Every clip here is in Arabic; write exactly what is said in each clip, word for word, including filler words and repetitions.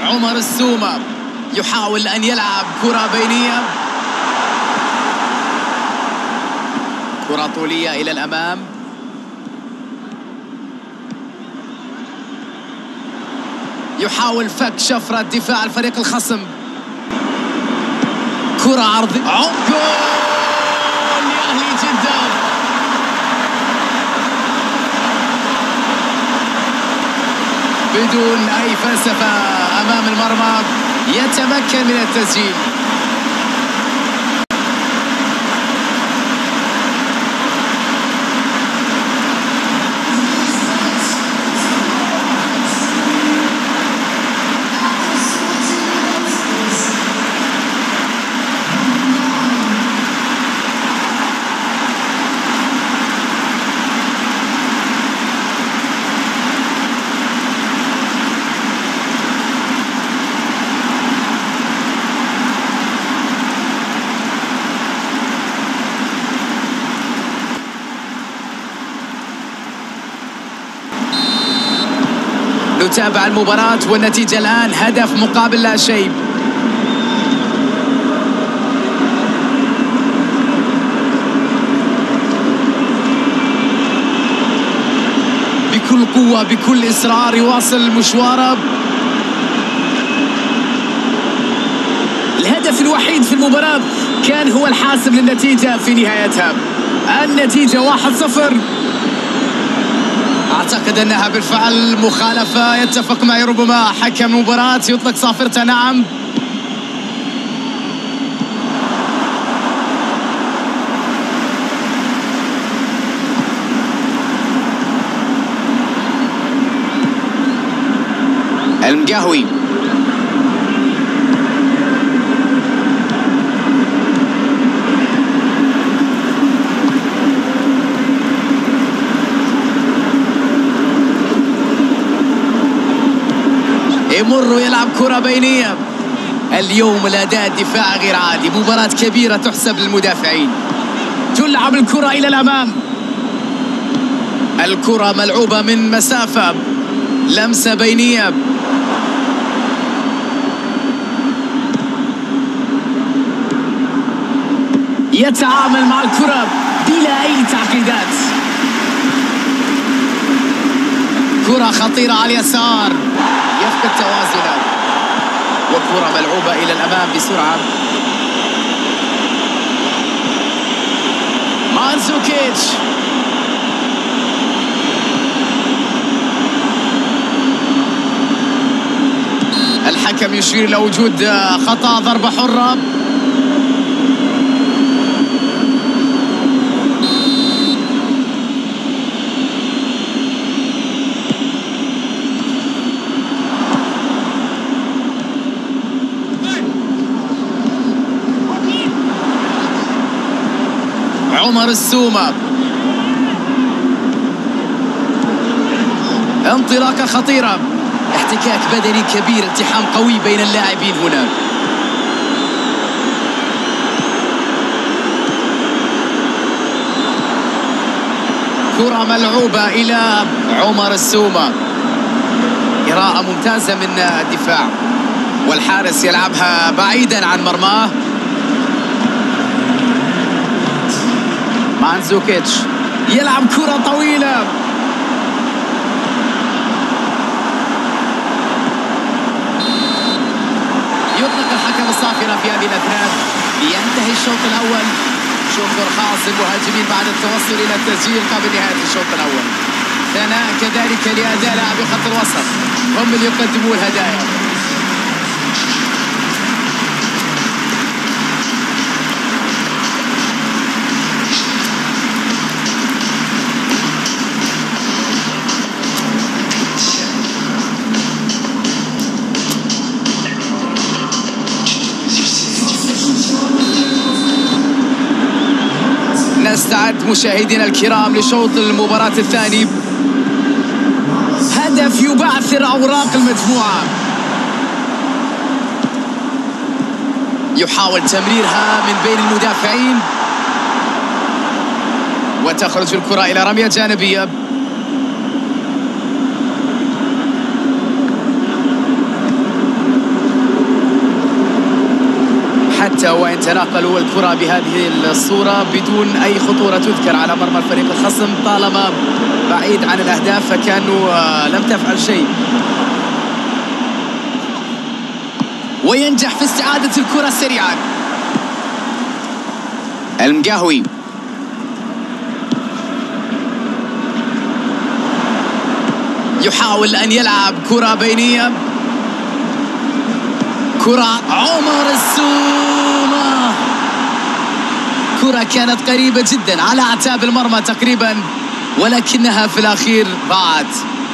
عمر السومة يحاول أن يلعب كرة بينية، كرة طولية إلى الأمام. يحاول فك شفرة دفاع الفريق الخصم. كرة عرضية، جول لأهلي جدة. بدون أي فلسفة أمام المرمى يتمكن من التسجيل. نتابع المباراة والنتيجة الآن هدف مقابل لا شيء. بكل قوة بكل إصرار يواصل مشواره. الهدف الوحيد في المباراة كان هو الحاسم للنتيجة في نهايتها. النتيجة واحد صفر. أعتقد أنها بالفعل مخالفة. يتفق معي ربما حكم المباراة يطلق صافرته. نعم، المقهوي يمر يلعب كرة بينية. اليوم الأداء الدفاع غير عادي. مباراة كبيرة تحسب للمدافعين. تلعب الكرة إلى الأمام. الكرة ملعوبة من مسافة، لمسة بينية. يتعامل مع الكرة بلا أي تعقيدات. كرة خطيرة على اليسار، يفقد توازنه، وكرة ملعوبة إلى الأمام بسرعة. مانزوكيتش الحكم يشير إلى وجود خطأ، ضربة حرة. عمر السومة انطلاقة خطيرة، احتكاك بدني كبير، التحام قوي بين اللاعبين هنا. كرة ملعوبة إلى عمر السومة. قراءة ممتازة من الدفاع، والحارس يلعبها بعيدا عن مرماه. مانزوكيتش يلعب كرة طويلة. يطلق الحكم الصافرة في هذه الأثناء. ينتهي الشوط الأول. شكر خاص للمهاجمين بعد التوصل إلى التسجيل قبل نهاية الشوط الأول. ثناء كذلك لأداء لاعبي خط الوسط، هم اللي يقدموا الهدايا. نستعد مشاهدينا الكرام لشوط المباراة الثاني. هدف يبعثر أوراق المجموعة. يحاول تمريرها من بين المدافعين، وتخرج الكرة إلى رمية جانبية. الثالثة وإن تناقلوا الكرة بهذه الصورة بدون أي خطورة تذكر على مرمى الفريق الخصم، طالما بعيد عن الأهداف فكانوا لم تفعل شيء. وينجح في استعادة الكرة سريعا. المقهوي يحاول أن يلعب كرة بينية، كرة عمر السومة، كرة كانت قريبة جدا على أعتاب المرمى تقريبا، ولكنها في الأخير ضاعت.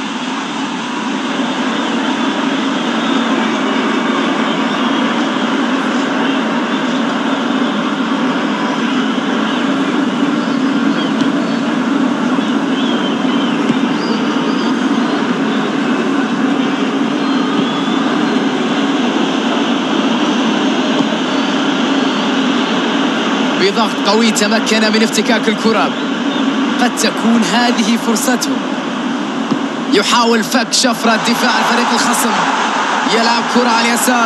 بضغط قوي تمكن من افتكاك الكرة، قد تكون هذه فرصته. يحاول فك شفرة دفاع الفريق الخصم، يلعب كرة على اليسار.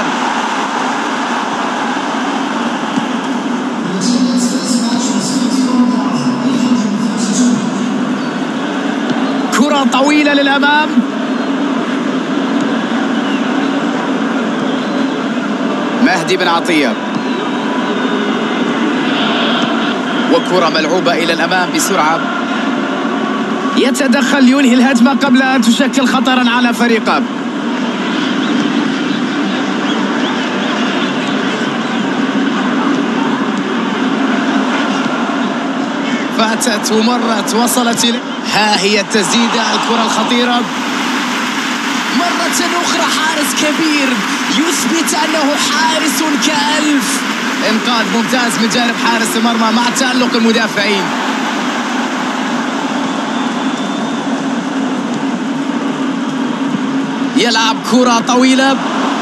كرة طويلة للأمام، مهدي بن عطية، وكرة ملعوبة إلى الأمام بسرعة. يتدخل ينهي الهجمة قبل أن تشكل خطرا على فريقه. فاتت ومرت وصلت إلى ها هي التسديدة، الكرة الخطيرة مرة أخرى. حارس كبير يثبت أنه حارس كألف. إنقاذ ممتاز من جانب حارس المرمى مع تألق المدافعين. يلعب كرة طويلة،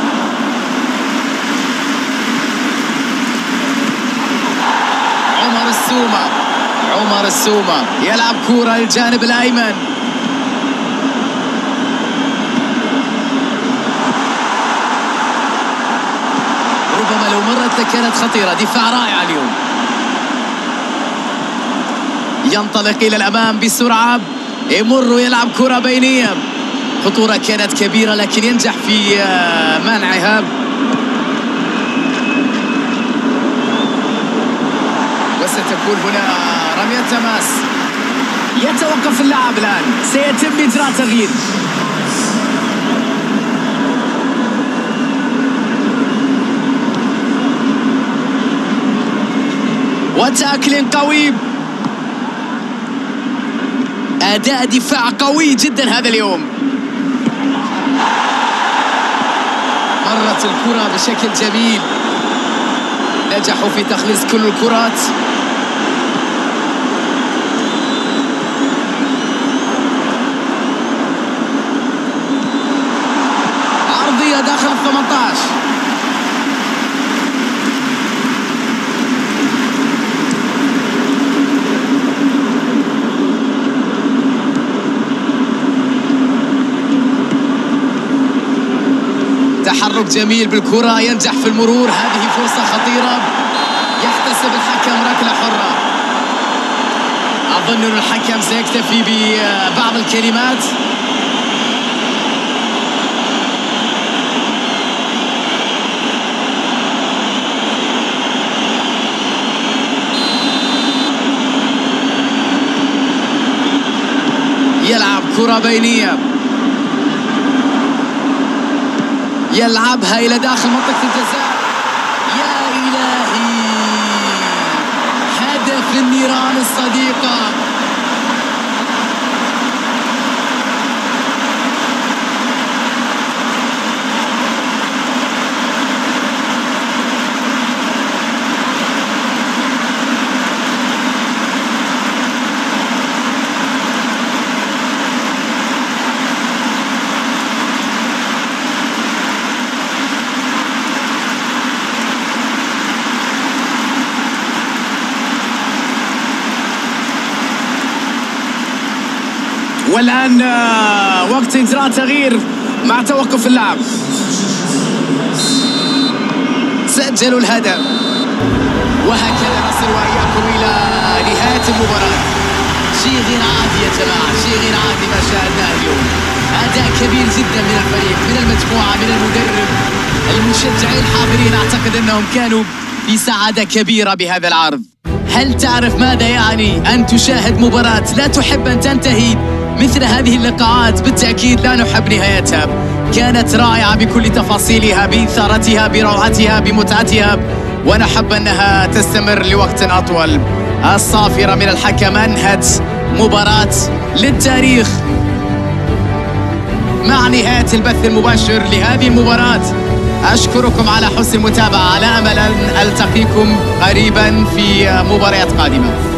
عمر السومة، عمر السومة يلعب كرة الجانب الأيمن. ربما لو مرت لكانت خطيرة. دفاع رائع اليوم. ينطلق إلى الأمام بسرعة، يمر ويلعب كرة بينية. خطورة كانت كبيرة لكن ينجح في منعها. وستكون هنا رمية تماس. يتوقف اللاعب الآن، سيتم إجراء تغيير. وتاكل قوي، أداء دفاع قوي جدا هذا اليوم. مرت الكرة بشكل جميل، نجحوا في تخليص كل الكرات. عرضية داخل الثمانية عشر. تحرك جميل بالكرة، ينجح في المرور. هذه فرصة خطيرة، يحتسب الحكم ركلة حرة. أظن أن الحكم سيكتفي ببعض الكلمات. يلعب كرة بينية، يلعبها إلى داخل منطقة الجزاء. يا إلهي، هدف النيران الصديقة. والآن وقت إجراء تغيير مع توقف اللعب. سجلوا الهدف. وهكذا نصل وإياكم إلى نهاية المباراة. شيء غير عادي يا جماعة، شيء غير عادي ما شاهدناه اليوم. أداء كبير جدا من الفريق، من المجموعة، من المدرب، المشجعين الحاضرين. أعتقد أنهم كانوا في سعادة كبيرة بهذا العرض. هل تعرف ماذا يعني أن تشاهد مباراة لا تحب أن تنتهي؟ مثل هذه اللقاءات بالتأكيد لا نحب نهايتها. كانت رائعة بكل تفاصيلها، بإثارتها، بروعتها، بمتعتها، ونحب أنها تستمر لوقت أطول. الصافرة من الحكم أنهت مباراة للتاريخ مع نهاية البث المباشر لهذه المباراة. أشكركم على حسن المتابعة، على أمل أن ألتقيكم قريبا في مباريات قادمة.